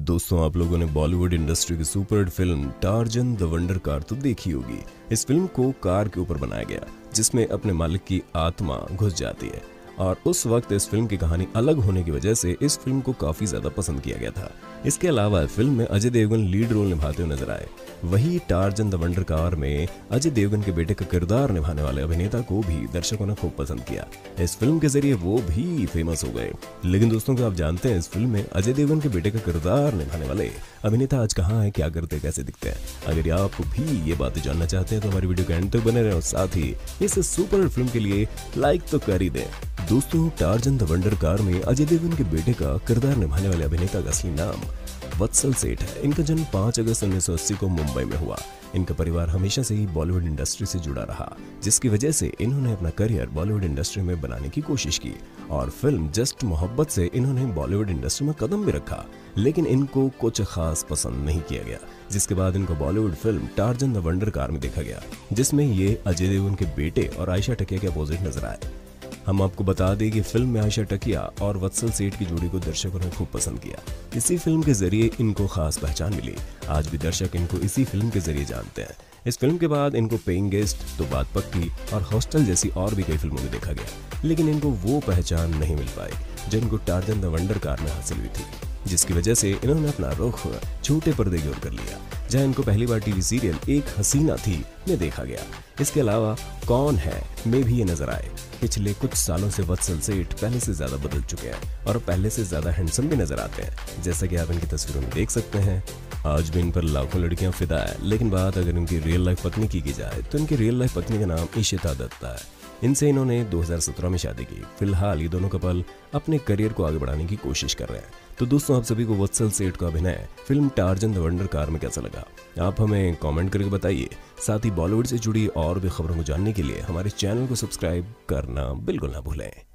दोस्तों, आप लोगों ने बॉलीवुड इंडस्ट्री की super hit film Tarzan the wonder car तो देखी होगी। इस फिल्म को कार के ऊपर बनाया गया जिसमें अपने मालिक की आत्मा घुस जाती है और उस वक्त इस फिल्म की कहानी अलग होने की वजह से इस फिल्म को काफी ज्यादा पसंद किया गया था। इसके अलावा फिल्म में अजय देवगन लीड रोल निभाते हुए नजर आए। वही टार्जन द वंडर कार में अजय देवगन के बेटे का किरदार निभाने वाले अभिनेता को भी दर्शकों ने खूब पसंद किया। इस फिल्म के जरिए वो भी फेमस हो गए। लेकिन दोस्तों, क्या आप जानते हैं इस फिल्म में अजय देवगन के बेटे का किरदार निभाने वाले अभिनेता आज कहाँ है, क्या करते, कैसे दिखते हैं? अगर आप भी ये बातें जानना चाहते हैं तो हमारी वीडियो के एंड तक बने रहें और साथ ही इस सुपर फिल्म के लिए लाइक तो कर ही दें। दोस्तों, टार्जन द वंडर कार में अजय देवगन के बेटे का किरदार निभाने वाले अभिनेता का असली नाम वत्सल सेठ है। इनका जन्म 5 अगस्त 1980 को मुंबई में हुआ। इनका परिवार हमेशा से ही बॉलीवुड इंडस्ट्री से जुड़ा रहा, जिसकी वजह से इन्होंने अपना करियर बॉलीवुड इंडस्ट्री में बनाने की कोशिश की और फिल्म जस्ट मोहब्बत से इन्होंने बॉलीवुड इंडस्ट्री में कदम भी रखा। लेकिन इनको कुछ खास पसंद नहीं किया गया, जिसके बाद इनको Bollywood film Tarzan the wonder car में देखा गया, जिसमें ये अजय देवगन के बेटे और आयशा टकिया के अपोजिट नजर आए। हम आपको बता दें कि फिल्म में आयशा टकिया और वत्सल सेठ की जोड़ी को दर्शकों ने खूब पसंद किया। इसी फिल्म के जरिए इनको खास पहचान मिली। आज भी दर्शक इनको इसी फिल्म के जरिए जानते हैं। इस फिल्म के बाद इनको पेइंग गेस्ट, तो बात पक्की और हॉस्टल जैसी और भी कई फिल्मों में देखा गया, लेकिन इनको वो पहचान नहीं मिल पाई जो इनको टार्जन द वंडर कार में हासिल हुई थी, जिसकी वजह से इन्होंने अपना रुख छोटे पर्दे की ओर कर लिया, जहां इनको पहली बार टीवी सीरियल एक हसीना थी में देखा गया। इसके अलावा कौन है में भी ये नजर आए। पिछले कुछ सालों से वत्सल सेठ पहले से ज्यादा बदल चुके हैं और पहले से ज्यादा हैंडसम भी नजर आते हैं, जैसा कि आप इनकी तस्वीरों में देख सकते हैं। आज भी इन पर लाखों लड़कियां फिदा है, लेकिन बात अगर इनकी रियल लाइफ पत्नी की जाए तो इनकी रियल लाइफ पत्नी का नाम इशिता दत्ता है। इनसे इन्होंने 2017 में शादी की। फिलहाल ये दोनों कपल अपने करियर को आगे बढ़ाने की कोशिश कर रहे हैं। तो दोस्तों, आप सभी को वत्सल सेठ का अभिनय film Tarzan the wonder car में कैसा लगा, आप हमें कमेंट करके बताइए। साथ ही बॉलीवुड से जुड़ी और भी खबरों को जानने के लिए हमारे चैनल को सब्सक्राइब करना बिल्कुल ना भूलें।